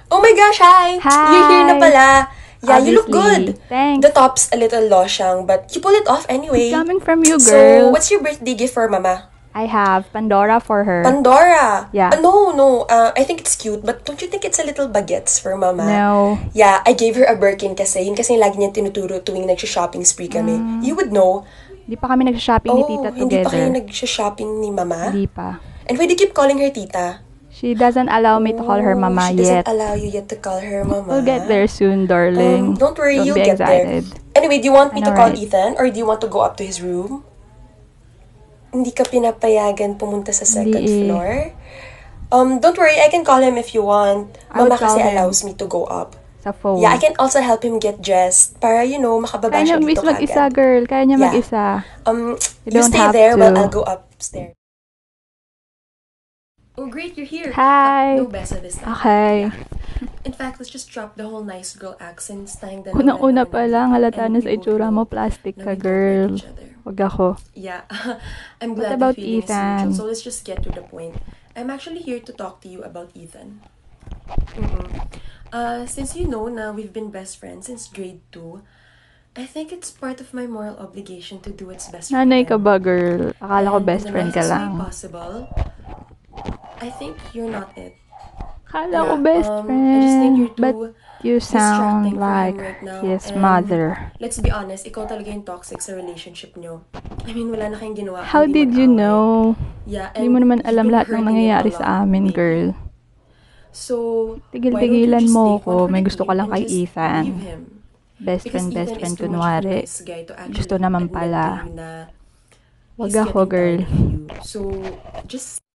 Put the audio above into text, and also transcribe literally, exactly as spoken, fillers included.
Oh my gosh, hi! Hi! You're here na pala. Yeah, Obviously. you look good. Thanks. The top's a little losyang, but you pull it off anyway. It's coming from you, So, girl. what's your birthday gift for Mama? I have Pandora for her. Pandora! Yeah. Uh, no, no. Uh, I think it's cute, but don't you think it's a little baguettes for Mama? No. Yeah, I gave her a Birkin kasi. Yun kasi yung lagi niya tinuturo tuwing nag-shopping spree kami. Mm. You would know. Hindi pa kami nag-shopping ni Oh, tita hindi pa kayo together. nag-shopping ni Mama? Hindi pa. And why do you keep calling her tita? She doesn't allow me to call her Oh, mama she yet. doesn't allow you yet to call her Mama. We'll get there soon, darling. Um, don't worry, Don't you'll be get excited. there. Anyway, do you want me I to know, call right? Ethan or do you want to go up to his room? Hindi ka pinapayagan pumunta sa second Hindi eh. floor? Um, don't worry, I can call him if you want. I would Mama call kasi him. allows me to go up. Sa phone. Yeah, I can also help him get dressed para, you know, makababa Kaya siya niya dito mag- mag-isa, kagad. girl. Kaya niya Yeah. mag-isa. Um, You you, don't stay have there while to. I'll go upstairs. Oh, great, you're here. Hi. Uh, no besa this time. Okay. In fact, let's just drop the whole nice girl accents. Tayong dalawa Unang-una na pa naman. lang, halata And na sa we itsura mo, both know plastic na ka, we don't like girl. each other. Wag ako. Yeah, I'm What glad about you're feeling Ethan? social. So let's just get to the point. I'm actually here to talk to you about Ethan. Mm-mm. Uh, since you know na we've been best friends since grade two, I think it's part of my moral obligation to do what's best for Nanay him. ka ba, girl? Akala ko And best in the friend ka nicest way lang. possible, I think you're not it. Akala ko Yeah, best um, I just think friend. you're But too you sound distracting for like him right now. his And mother. let's be honest, ikaw talaga yung toxic sa relationship nyo. I mean, wala na kayong ginawa. How kundi did you mag-away. know? Yeah, Hindi and mo naman you've alam been lahat ng hurting him nangyayari a lot sa amin, lately. girl. So, Tigil-tigilan mo why don't you just take ko. one for May the gusto ka team lang and kay just Ethan. leave him? Best Because friend, best Ethan friend, is too much of a kunwari. nice guy to actually Gusto naman admit pala. to you na Wag he's ako, getting girl. tired of you. So, just